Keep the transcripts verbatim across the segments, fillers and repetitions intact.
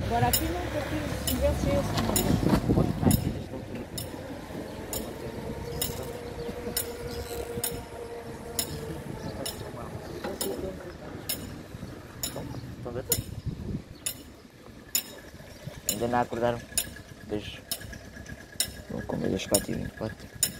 Agora aqui não, porque se tivesse esse, não. Pode estar aqui desta altura. Estão a ver? Ainda não acordaram. Beijo. Vou comer as patinhas. Pode.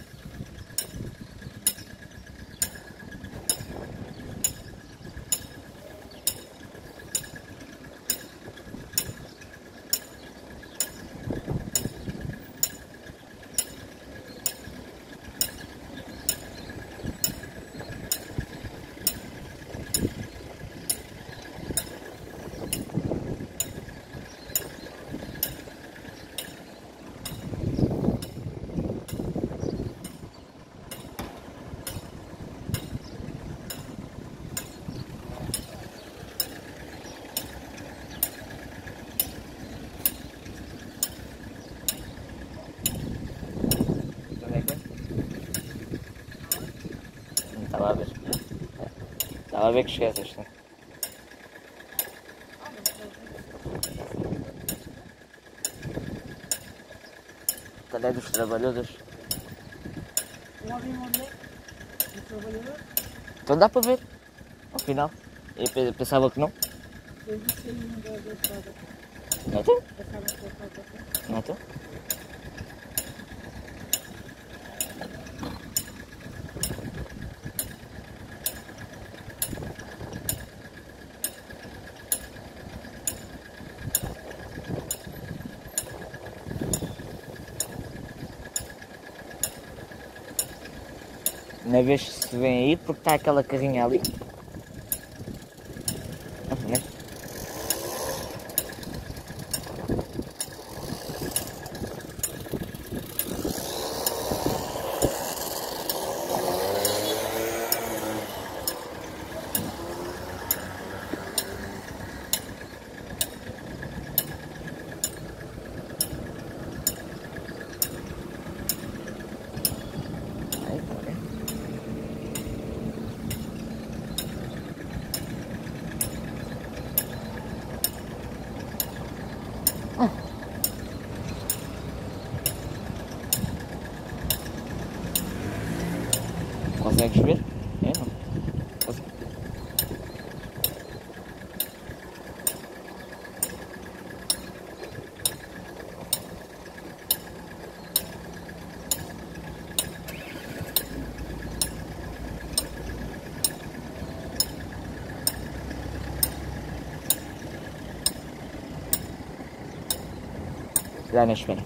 Estava a ver. Estava a ver que esqueces, né? Cadê dos trabalhadores? Lá vem uma mulher, um trabalhador. Então dá para ver. Ao final. Eu pensava que não. Eu disse aí um da estrada. Não estou? Passaram pela casa. Não estou? Na vez que se vem aí, porque está aquela carrinha ali. Não, né? Consegues ver? É, não? Consegui. Dá na espera.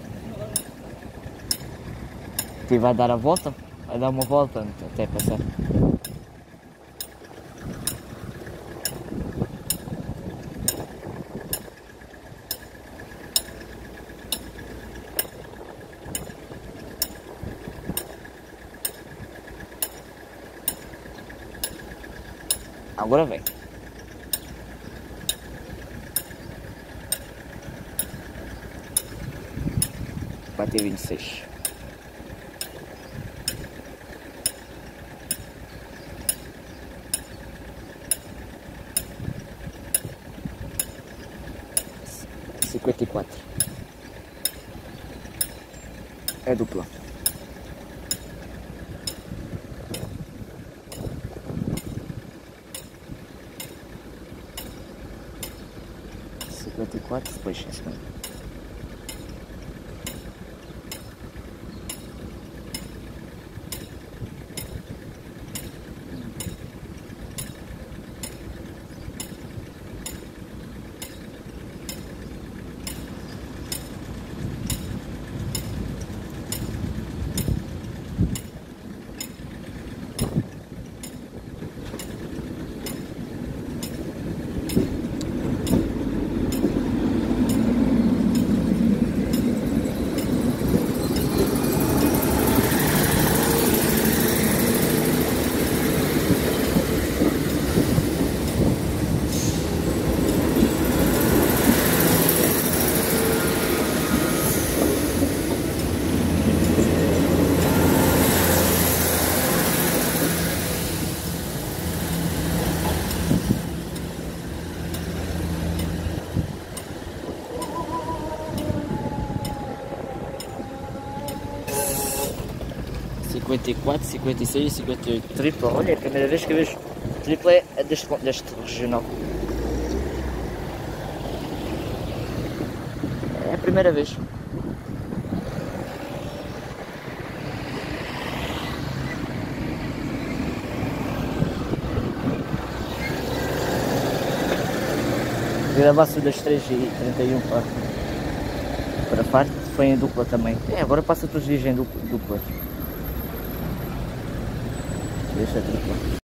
E vai dar a volta? Vai dar uma volta até passar. Agora vem. Bateu vinte e seis. cinquenta e quatro. É dupla. cinquenta e quatro, depois cinquenta. cinquenta e quatro, cinquenta e seis, cinquenta e oito. Tripla, olha, é a primeira vez que eu vejo tripla é deste, deste regional. É a primeira vez. Gravasse das três e trinta e um para, para Faro, foi em dupla também. É, agora passa todos os dias em dupla. duplas. Deixa a tripla.